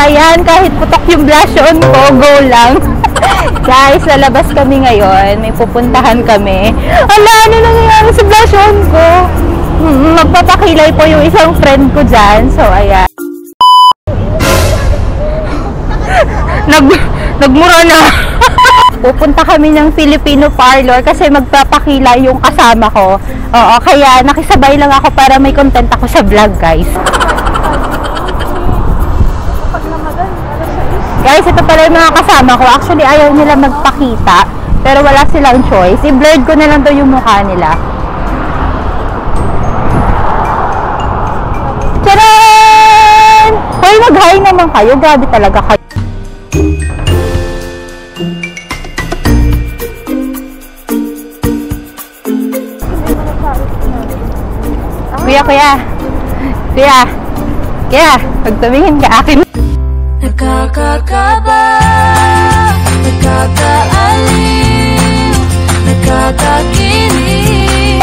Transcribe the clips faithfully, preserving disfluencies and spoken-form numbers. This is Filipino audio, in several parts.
Basta yan, kahit putok yung blush on ko, go lang. Guys, lalabas kami ngayon. May pupuntahan kami. Ala, ano nangyayari sa blush on ko? Hmm, magpapakilay po yung isang friend ko dyan. So, ayan. Nag, nagmura na. Pupunta kami ng Filipino parlor kasi magpapakilay yung kasama ko. Oo, kaya nakisabay lang ako para may content ako sa vlog, guys. Guys, ito pala yung mga kasama ko. Actually, ayaw nila magpakita. Pero wala silang choice. I-blurred ko na lang daw yung mukha nila. Tcharan! Hoy, mag-hi naman kayo. Grabe talaga kayo. Kuya, kuya. Kuya. Kuya, pag tumingin ka akin. Nakakakaba, nakakaaliw, nakakakilig.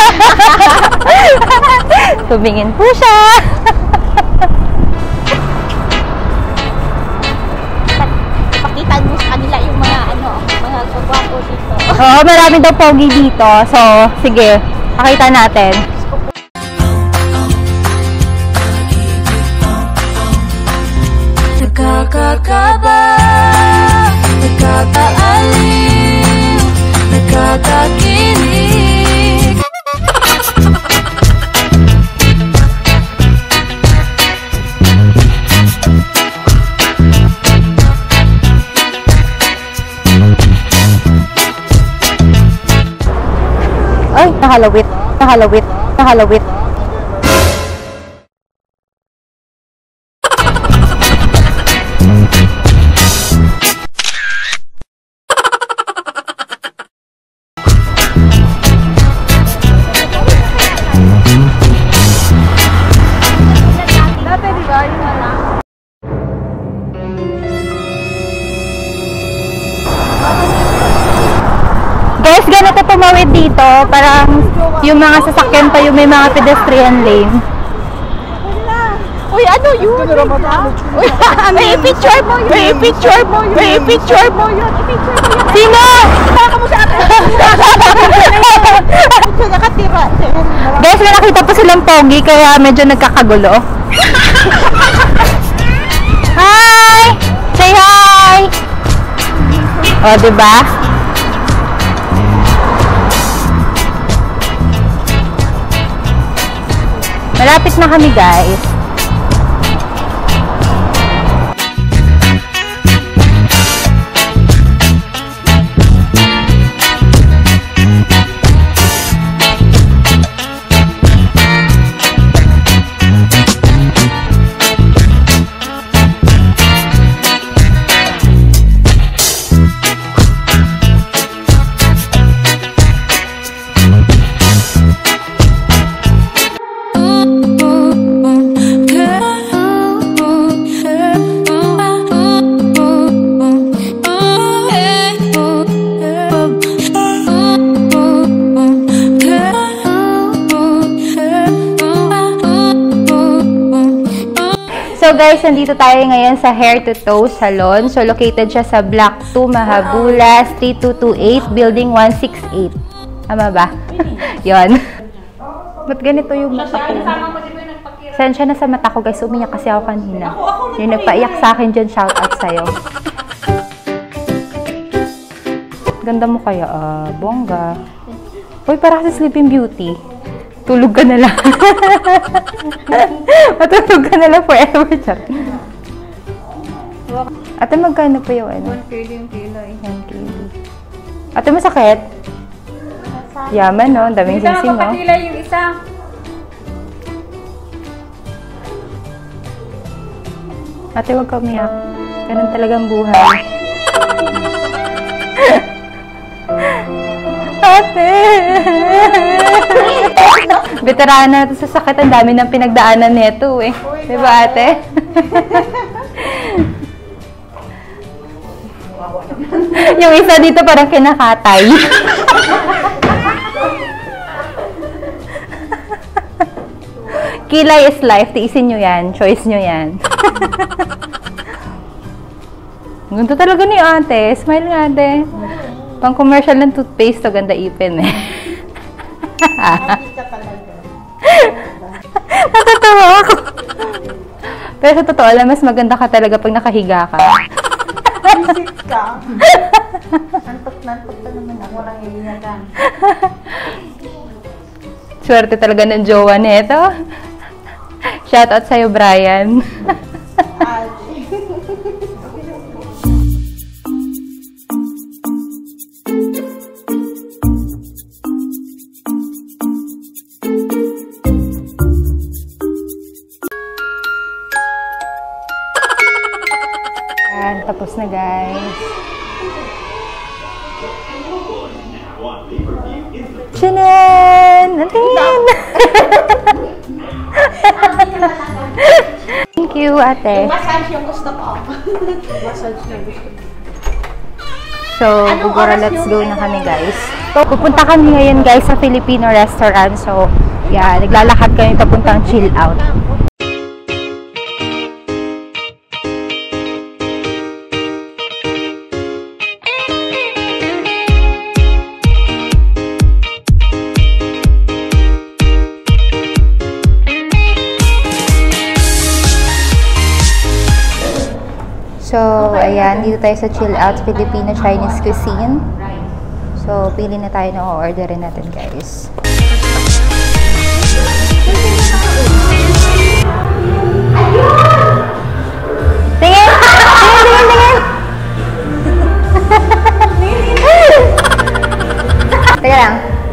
Tumingin po siya. Pakitaan mo sa kanila yung mga ano, mga kagwapo dito. Oo, marami daw pogi dito. So, sige, pakita natin. Nakakakaba, nakakaaliw, nakakakilig. Ay, nakalawit, nakalawit, nakalawit. Guys, ganito tumawid dito. Parang yung mga sasakyan pa yung may mga pedestrian lane. Uy, ano yun? Uy, may picture mo yun. May picture mo yun. May picture mo yun. I-picture mo yun. Sino? Saka mo sa akin. Nakatira. Guys, may nakita pa silang pogi kaya medyo nagkakagulo. Hi! Say hi! O, diba? Malapit na kami, guys. So guys, nandito tayo ngayon sa Hair to Toe Salon. So located siya sa Block two, Mahabula, Street two twenty-eight, Building one sixty-eight. Tama ba? Yon. Ba't ganito yung mata ko? Sensya na sa mata ko, guys. Umiyak kasi ako kanina. Yung nagpaiyak sa akin dyan, shout out sa'yo. Ganda mo kaya, ah, bongga. Uy, para kasi Sleeping Beauty. Tulog ka na lang. Matulog ka na lang forever, chat. Ate, magkano pa yung ano? one K yung kilay. one K. Ate, masakit? Yaman, no? Daming singsing, no? Magpapakilay yung isa. Ate, wag ka umiyak. Ganun talagang buhay. Ate! Veterana ito sa sakit. Ang dami ng pinagdaanan nito eh. Diba, ate? Yung isa dito parang kinakatay. Kilay is life. Tiisin nyo yan. Choice nyo yan. Ganda talaga ni ate. Smile nga ate. Pang commercial ng toothpaste to, ganda ipin eh. Natatawa ako. Pero sa totoo lang, mas maganda ka talaga pag nakahiga ka. Visit ka. Nantot-nantot pa naman ako. Walang ilinyagan. Swerte talaga ng jowa nito. Shoutout sa'yo, Brian. Yan, tapos na guys. Chanan! Natin! Thank you, ate. Massage yung gusto ko. Massage yung gusto ko. So, Gugura, let's go na kami, guys. So, pupunta kami ngayon, guys, sa Filipino restaurant. So, yeah, naglalakad kami papuntang chill out. So, ayan, dito tayo sa Chill Out Filipino Chinese Cuisine. So, pili na tayo na o-orderin natin, guys. Tingin! Tingin, tingin, tingin! Teka lang.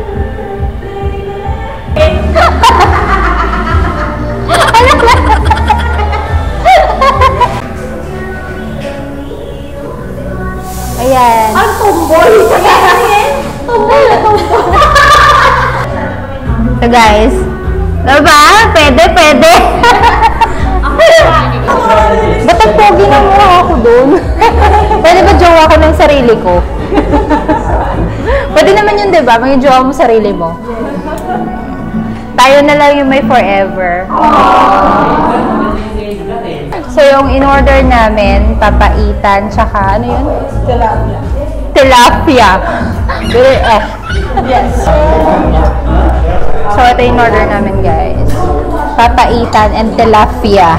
Ayan. Ang tomboy! Tomboy na tomboy! So guys, diba? Pwede, pwede. Ba't ang pogi na mukha ako dun? Pwede ba jowa ko ng sarili ko? Pwede naman yun, diba? May jowa mo sarili mo. Tayo na lang yung may forever. So, yung in-order namin, papaitan, tsaka ano yun? Tilapia. Tilapia. Very eh. Yes. So, ito yung in-order namin, guys. Papaitan and tilapia.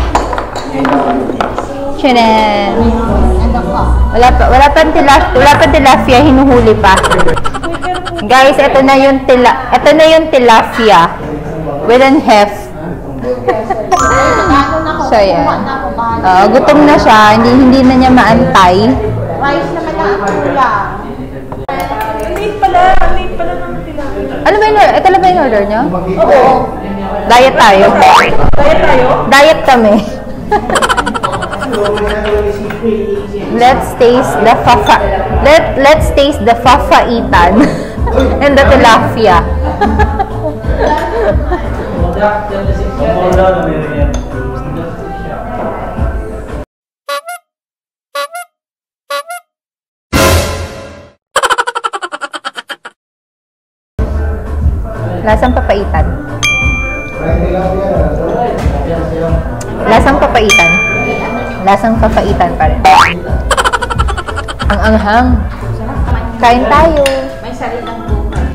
Chinen. Wala pa, wala pa tilapia, wala pa tilapia, hinuhuli pa. Guys, ito na yung tila, ito na yung tilapia. With an half. So, yan. Uh, gutom na siya. Hindi, hindi na niya maantay. Rice naman ang kulang. Late pala. Late pala naman tilapia. Ano ba yung order? Ito lang ba yung order niyo? Oo. Diet tayo. Kaya tayo? Diet kami. Let's taste the fafa. Let, let's taste the fafaitan and the tilapia. Lasang papaitan. Lasang papaitan. Lasang papaitan pa rin. Ang anghang. Kain tayo. May sarilang buka.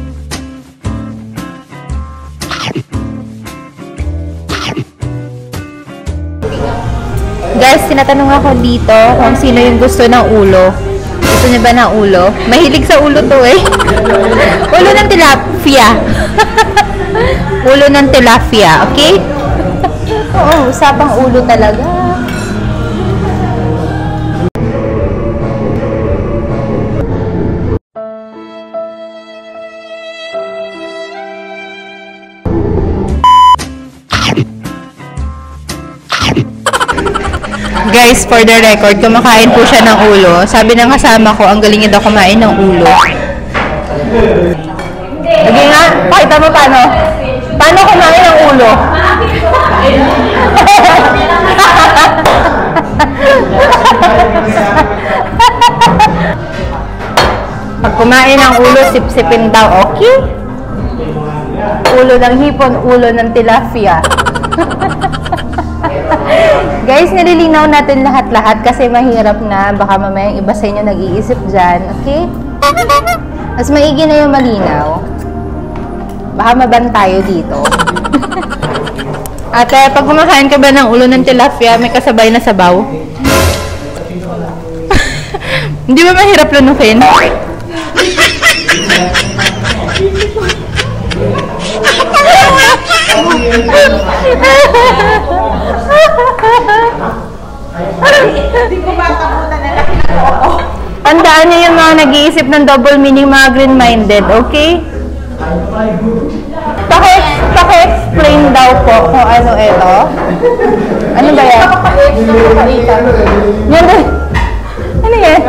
Guys, tinatanong ako dito kung sino yung gusto ng ulo. Gusto niya ba ng ulo? Mahilig sa ulo to eh. Ulo ng tilapia. Ulo ng tilapia, okay? Oo, usapang ulo talaga. Guys, for the record, kumakain po siya ng ulo. Sabi ng kasama ko, ang galing niya daw kumain ng ulo. Sige nga, pakita mo paano. Paano kumain ng ulo? Pag kumain ng ulo, sip-sipin daw, okay? Ulo ng hipon, ulo ng tilapia. Guys, nililinaw natin lahat-lahat kasi mahirap na. Baka mamaya yung iba sa inyo nag-iisip dyan. Okay? Mas maigi na yung malinaw. Baka maban tayo dito. Ate, pag kumakain ka ba ng ulo ng tilapia, may kasabay na sabaw? Hindi ba mahirap lunukin? Tandaan niyo yung mga nag-iisip ng double meaning, mga green-minded, okay? Paki, paki-explain daw po kung ano ito. Ano ba yan? Yan ba? Ano yan?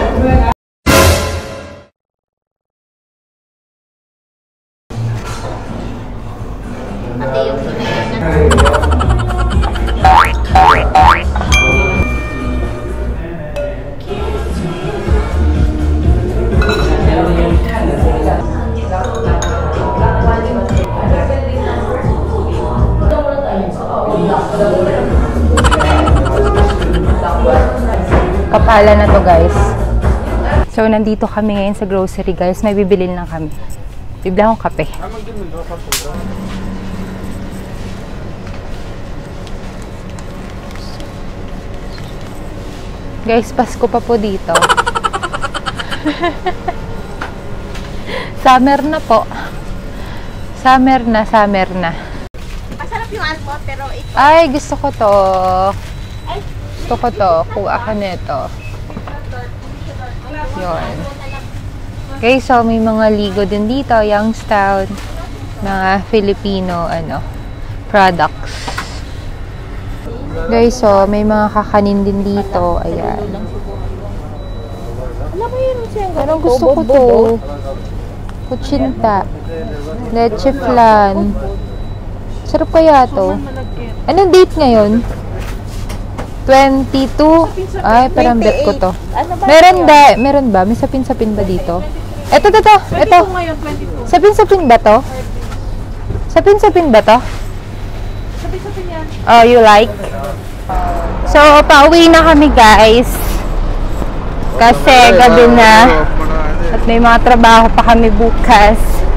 Kapala na to, guys. So, nandito kami ngayon sa grocery, guys. May bibilin lang kami. Bibili akong kape. Guys, Pasko pa po dito. Summer na po. Summer na, summer na. Masarap yung almond, pero ito. Ay, gusto ko to. Gusto ko to. Kuha ka nito. Yun. Okay, so may mga ligo din dito. Youngstown. Mga Filipino, ano, products. Guys, so may mga kakanin din dito. Ayan. Alam mo yun, siya. Parang gusto ko to. Kuchinta. Leche flan. Sarap kaya to. Anong date ngayon? twenty-two. Ay, parang bet ko to. Meron ba? Meron ba? May sapin-sapin ba dito? Ito, ito, ito. Ito. Sapin-sapin ba to? Sapin-sapin ba to? Sabi-sabi yan. Oh, you like? So, pauwi na kami, guys. Kasi gabi na. At may mga trabaho pa kami bukas.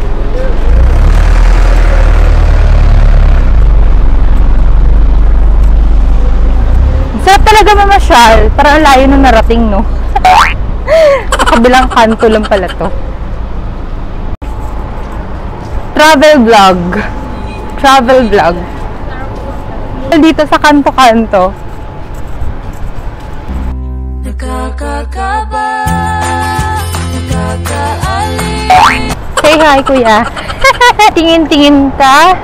Sarap talaga mamasyal. Parang layo na narating, no? Sa kabilang kanto lang pala to. Travel vlog. Travel vlog. Dito sa kanto-kanto. Nakakakaba, nakakaalis. Say hi, kuya. Tingin-tingin ka.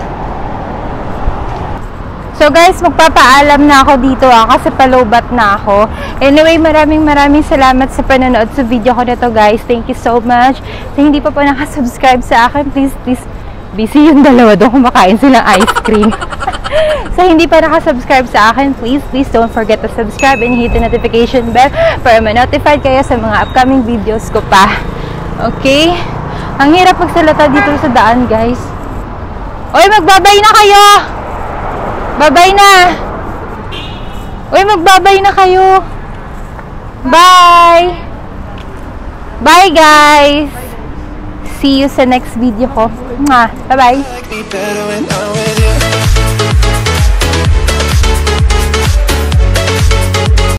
So guys, magpapaalam na ako dito ah, kasi palobat na ako. Anyway, maraming maraming salamat sa panonood sa video ko na to, guys. Thank you so much. Sa hindi pa po nakasubscribe sa akin, please, please, busy yung dalawa doon kumakain silang ice cream. Sa hindi pa nakasubscribe sa akin, please, please don't forget to subscribe and hit the notification bell para ma-notified kayo sa mga upcoming videos ko pa. Okay? Ang hirap magsalata dito sa daan, guys. Oy, magbabay na kayo! Babay na! Uy, magbabay na kayo! Bye! Bye, guys! See you sa next video ko. Bye-bye!